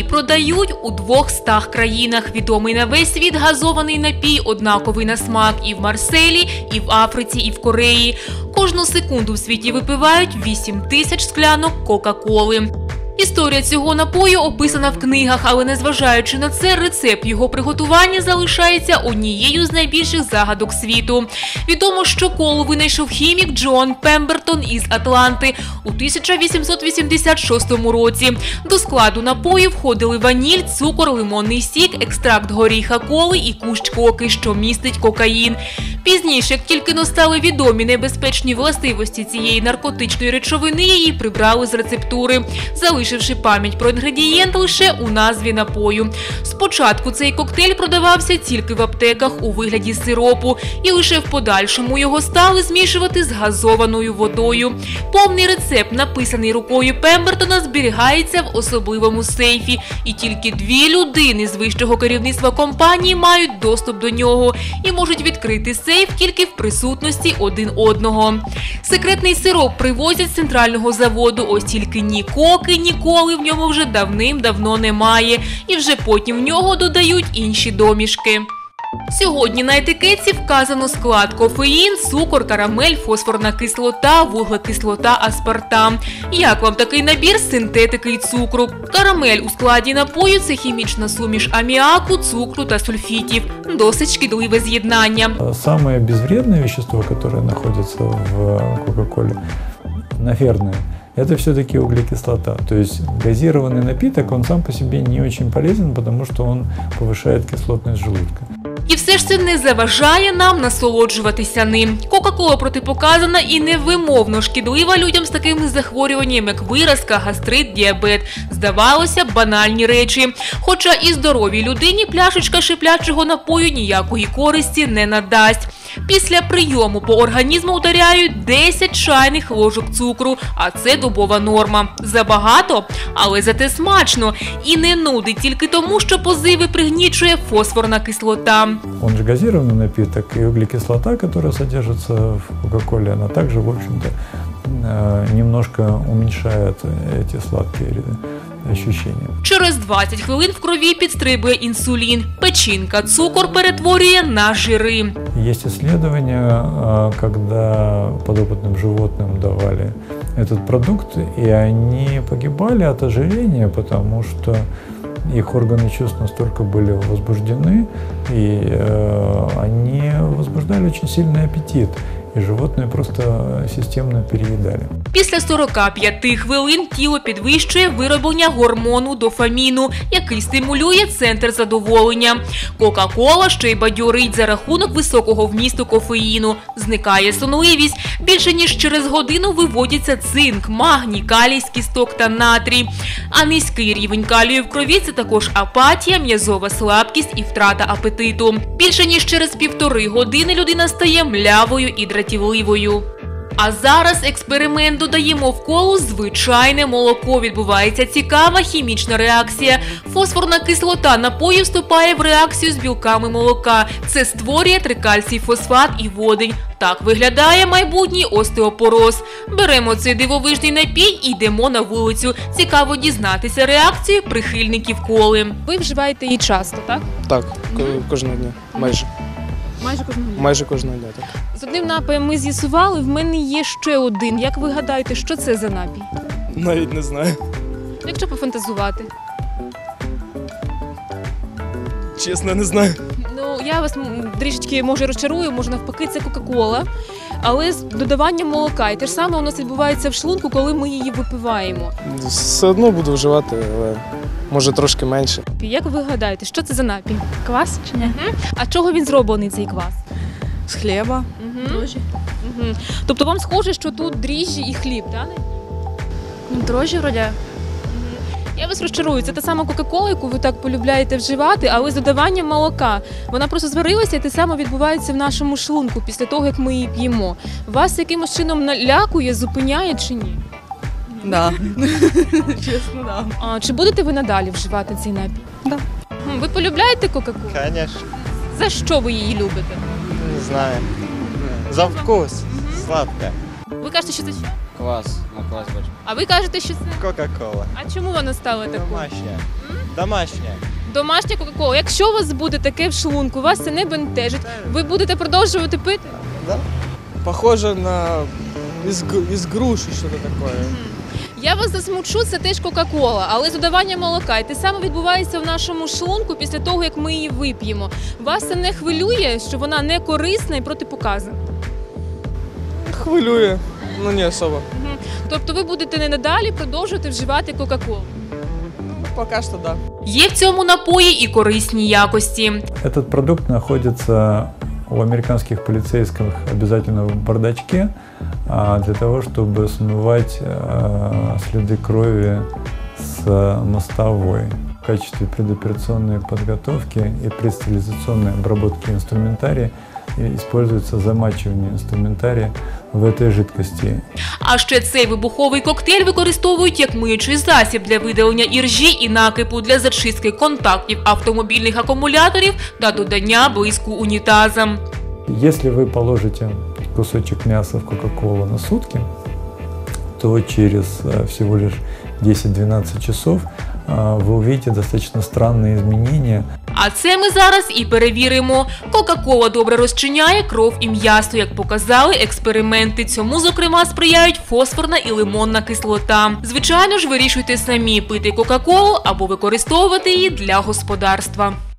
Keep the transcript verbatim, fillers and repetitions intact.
продають у двохстах країнах. Відомий на весь світ газований напій однаковий на смак і в Марселі, і в Африці, і в Кореї. Кожну секунду в світі випивають вісім тисяч склянок Кока-Коли. Історія цього напою описана в книгах, але незважаючи на це, рецепт його приготування залишається однією з найбільших загадок світу. Відомо, що колу винайшов хімік Джон Пембертон із Атланти у тисяча вісімсот вісімдесят шостому році. До складу напою входили ваніль, цукор, лимонний сік, екстракт горіха коли і кущ коки, що містить кокаїн. Пізніше, як тільки настали відомі небезпечні властивості цієї наркотичної речовини, її прибрали з рецептури, залишивши пам'ять про інгредієнт лише у назві напою. Спочатку цей коктейль продавався тільки в аптеках у вигляді сиропу, і лише в подальшому його стали змішувати з газованою водою. Повний рецепт, написаний рукою Пембертона, зберігається в особливому сейфі, і тільки дві людини з вищого керівництва компанії мають доступ до нього і можуть відкрити сейф тільки в присутності один одного. Секретний сироп привозять з центрального заводу, ось тільки ні коки, ні коли в ньому вже давним-давно немає, і вже потім в нього додають інші домішки. Сьогодні на етикетці вказано склад: кофеїн, цукор, карамель, фосфорна кислота, вуглекислота, аспартам. Як вам такий набір синтетики і цукру? Карамель у складі напою – це хімічна суміш аміаку, цукру та сульфітів. Досить шкідливе з'єднання. Самое безвредное вещество, которое находится в Кока-Коле, наверное, это все-таки углекислота. То есть газированный напиток, он сам по себе не очень полезен, потому что он повышает кислотность желудка. І все ж це не заважає нам насолоджуватися ним. Кока-кола протипоказана і невимовно шкідлива людям з такими захворюваннями, як виразка, гастрит, діабет. Здавалося б, банальні речі. Хоча і здоровій людині пляшечка шиплячого напою ніякої користі не надасть. Після прийому по організму ударяють десять чайних ложок цукру, а це добова норма. Забагато, але зате смачно. І не нудить тільки тому, що позиви пригнічує фосфорна кислота. Он же газированный напиток, и углекислота, которая содержится в Кока-Коле, она также, в общем-то, немножко уменьшает эти сладкие ощущения. Через двадцять хвилин в крові підстрибує інсулін. Печінка цукор перетворює на жири. Есть исследования, когда подопытным животным давали этот продукт, и они погибали от ожирения, потому что их органы чувств настолько были возбуждены, и э, они возбуждали очень сильный аппетит. І животні просто системно переїдали. Після сорока п'яти хвилин тіло підвищує вироблення гормону дофаміну, який стимулює центр задоволення. Кока-кола ще й бадьорить за рахунок високого вмісту кофеїну. Зникає сонливість. Більше ніж через годину виводяться цинк, магній, калій з кісток та натрій. А низький рівень калію в крові – це також апатія, м'язова слабкість і втрата апетиту. Більше ніж через півтори години людина стає млявою і дратівливою. А зараз експеримент: додаємо в колу звичайне молоко. Відбувається цікава хімічна реакція. Фосфорна кислота напою вступає в реакцію з білками молока. Це створює трикальцій фосфат і водень. Так виглядає майбутній остеопороз. Беремо цей дивовижний напій і йдемо на вулицю. Цікаво дізнатися реакцію прихильників коли. Ви вживаєте її часто, так? Так, кожного дня, майже. Майже кожного дня? Майже кожного дня, так. З одним напоєм ми з'ясували, в мене є ще один. Як ви гадаєте, що це за напій? Навіть не знаю. Якщо пофантазувати? Чесно, не знаю. Ну, я вас трішечки, може, розчарую, може, навпаки, це Кока-Кола, але з додаванням молока. І те ж саме у нас відбувається в шлунку, коли ми її випиваємо. Все одно буду вживати, але може трошки менше. Як ви гадаєте, що це за напій? Квас чи ні? Угу. А чого він зроблений, цей квас? З хліба, Угу. дрожжі. Угу. Тобто вам схоже, що тут дріжджі і хліб, так? Ну, дрожжі вроді. Я вас розчарую, це та сама Кока-Кола, яку ви так полюбляєте вживати, але з додаванням молока. Вона просто зварилася, і те саме відбувається в нашому шлунку після того, як ми її п'ємо. Вас якимось чином налякує, зупиняє чи ні? Да. Чесно, да. А чи будете ви надалі вживати цей напій? Да. Ви полюбляєте Кока-Колу? Конечно. За що ви її любите? Не знаю. За вкус. Сладкая. Ви кажете, що це що? Квас. На квас больше. А ви кажете, що це? Кока-кола. А чому вона стала такою? Домашняя. Домашняя. Домашня Кока-Кола. Якщо у вас буде таке в шлунку, вас це не бентежить, ви будете продовжувати пити? Да? Похоже на из, гру- из груши что-то такое. Я вас засмучу, це теж Кока-Кола, але з додаванням молока. І те саме відбувається в нашому шлунку після того, як ми її вип'ємо. Вас це не хвилює, що вона не корисна і протипоказана? Хвилює, ну не особо. Тобто ви будете не надалі продовжувати вживати Кока-Колу? Пока что да. Є в цьому напої і корисні якості. Этот продукт находится у американских полицейских обязательно в бардачке а, для того, чтобы смывать а, следы крови с мостовой. В качестве предоперационной подготовки и предстерилизационной обработки инструментария используется замачивание инструментария в этой жидкости. А ще цей вибуховий коктейль використовують як миючий засіб для видалення іржі і накипу, для зачистки контактів автомобільних акумуляторів та додання блиску унітазам. Если вы положите кусочек мяса в Кока-Колу на сутки, то через э, всего лишь десять-двенадцать часов э, вы увидите достаточно странные изменения. А це ми зараз і перевіримо. Кока-кола добре розчиняє кров і м'ясо, як показали експерименти. Цьому, зокрема, сприяють фосфорна і лимонна кислота. Звичайно ж, вирішуйте самі, пити Кока-колу або використовувати її для господарства.